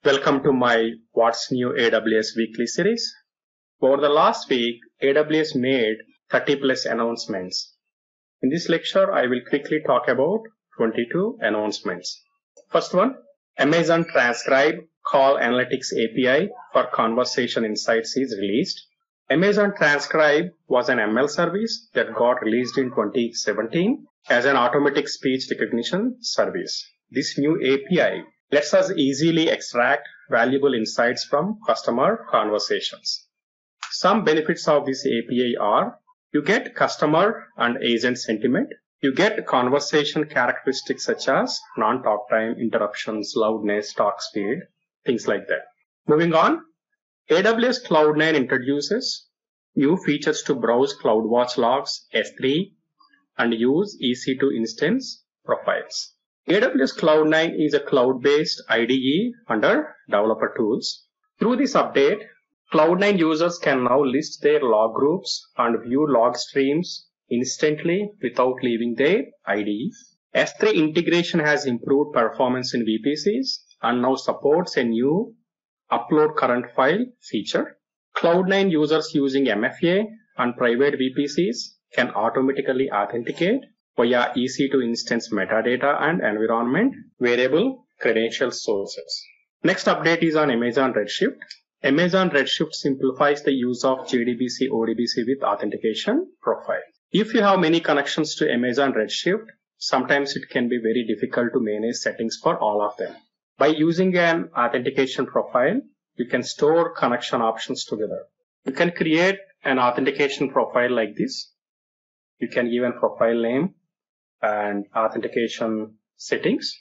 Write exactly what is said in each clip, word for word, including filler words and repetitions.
Welcome to my What's New A W S weekly series. Over the last week, A W S made thirty plus announcements. In this lecture, I will quickly talk about twenty-two announcements. First one, Amazon Transcribe Call Analytics A P I for Conversation Insights is released. Amazon Transcribe was an M L service that got released in twenty seventeen as an automatic speech recognition service. This new A P I lets us easily extract valuable insights from customer conversations. Some benefits of this A P I are: you get customer and agent sentiment. You get conversation characteristics such as non-talk time, interruptions, loudness, talk speed, things like that. Moving on, A W S Cloud nine introduces new features to browse CloudWatch logs, S three, and use E C two instance profiles. A W S Cloud nine is a cloud-based I D E under Developer Tools. Through this update, Cloud nine users can now list their log groups and view log streams instantly without leaving their I D E. S three integration has improved performance in V P Cs and now supports a new Upload Current File feature. Cloud nine users using M F A and private V P Cs can automatically authenticate via E C two instance metadata and environment variable credential sources. Next update is on Amazon Redshift. Amazon Redshift simplifies the use of J D B C O D B C with authentication profile. If you have many connections to Amazon Redshift, sometimes it can be very difficult to manage settings for all of them. By using an authentication profile, you can store connection options together. You can create an authentication profile like this. You can give a profile name and authentication settings.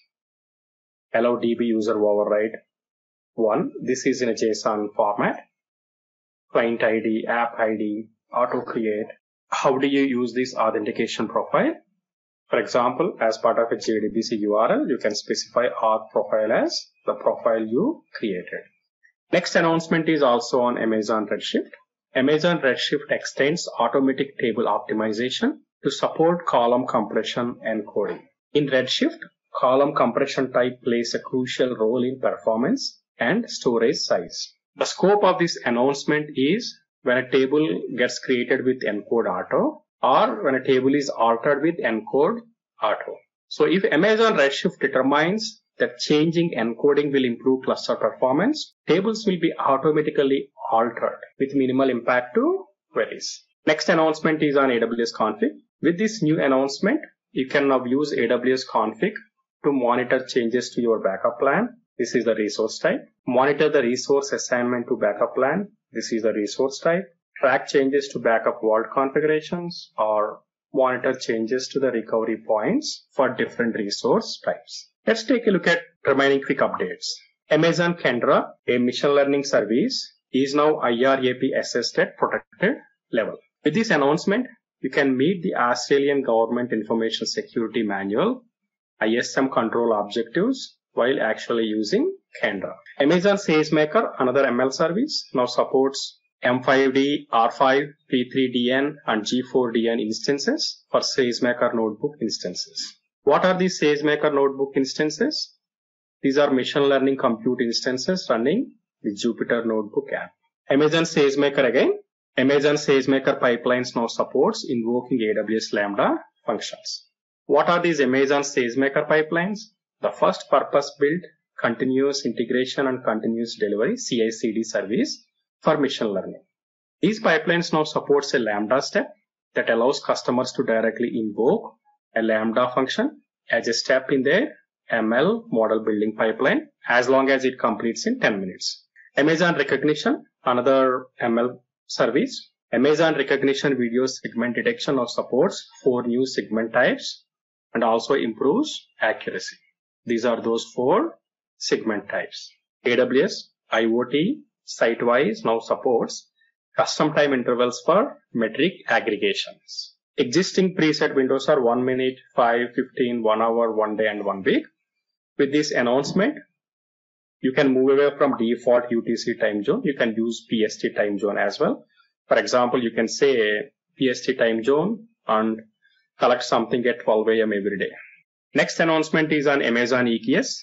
Allow D B user override one. This is in a JSON format. Client I D, app I D, auto create. How do you use this authentication profile? For example, as part of a J D B C U R L, you can specify auth profile as the profile you created. Next announcement is also on Amazon Redshift. Amazon Redshift extends automatic table optimization to support column compression encoding. In Redshift, column compression type plays a crucial role in performance and storage size. The scope of this announcement is when a table gets created with encode auto or when a table is altered with encode auto. So if Amazon Redshift determines that changing encoding will improve cluster performance, tables will be automatically altered with minimal impact to queries. Next announcement is on A W S Config. With this new announcement, you can now use A W S Config to monitor changes to your backup plan. This is the resource type. Monitor the resource assignment to backup plan. This is the resource type. Track changes to backup vault configurations or monitor changes to the recovery points for different resource types. Let's take a look at remaining quick updates. Amazon Kendra, a machine learning service, is now I R A P assessed at protected level. With this announcement, you can meet the Australian Government Information Security Manual I S M control objectives while actually using Kendra. Amazon SageMaker, another M L service, now supports M five D, R five, P three D N and G four D N instances for SageMaker Notebook instances. What are these SageMaker Notebook instances? These are machine learning compute instances running the Jupyter Notebook app. Amazon SageMaker again. Amazon SageMaker Pipelines now supports invoking A W S Lambda functions. What are these Amazon SageMaker Pipelines? The first purpose-built continuous integration and continuous delivery C I C D service for machine learning. These pipelines now supports a Lambda step that allows customers to directly invoke a Lambda function as a step in their M L model building pipeline as long as it completes in ten minutes. Amazon Rekognition, another M L service. Amazon Rekognition video segment detection now supports four new segment types and also improves accuracy. These are those four segment types. A W S IoT Sitewise now supports custom time intervals for metric aggregations. Existing preset windows are one minute, five, fifteen, one hour, one day and one week. With this announcement, you can move away from default U T C time zone. You can use P S T time zone as well. For example, you can say P S T time zone and collect something at twelve A M every day. Next announcement is on Amazon E K S.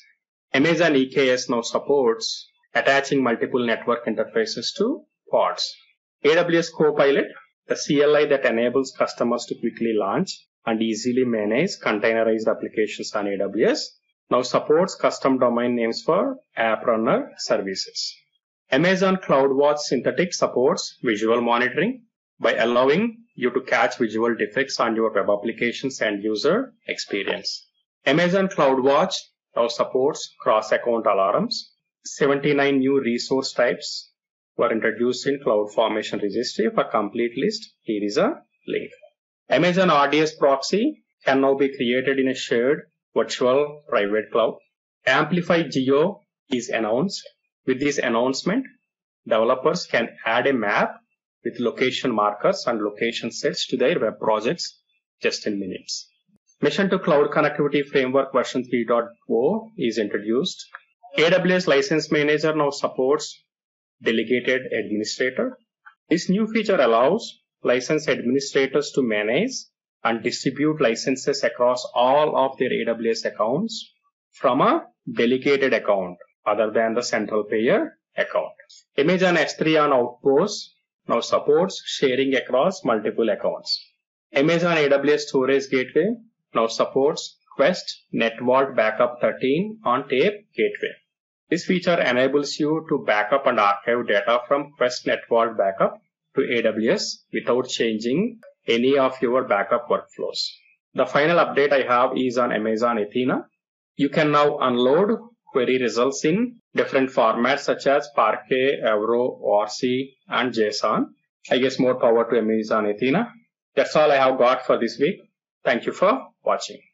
Amazon E K S now supports attaching multiple network interfaces to pods. A W S Copilot, the C L I that enables customers to quickly launch and easily manage containerized applications on A W S, now supports custom domain names for App Runner services. Amazon CloudWatch Synthetic supports visual monitoring by allowing you to catch visual defects on your web applications and user experience. Amazon CloudWatch now supports cross-account alarms. seventy-nine new resource types were introduced in CloudFormation Registry. For complete list, here is a link. Amazon R D S proxy can now be created in a shared virtual private cloud. Amplify Geo is announced. With this announcement, developers can add a map with location markers and location sets to their web projects just in minutes. Mission to Cloud Connectivity Framework version three point oh is introduced. A W S License Manager now supports Delegated Administrator. This new feature allows license administrators to manage and distribute licenses across all of their A W S accounts from a delegated account other than the central payer account. Amazon S three on Outpost now supports sharing across multiple accounts. Amazon A W S Storage Gateway now supports Quest NetVault Backup thirteen on Tape Gateway. This feature enables you to backup and archive data from Quest NetVault Backup to A W S without changing any of your backup workflows. The final update I have is on Amazon Athena. You can now unload query results in different formats such as Parquet, Avro, O R C, and JSON. I guess more power to Amazon Athena. That's all I have got for this week. Thank you for watching.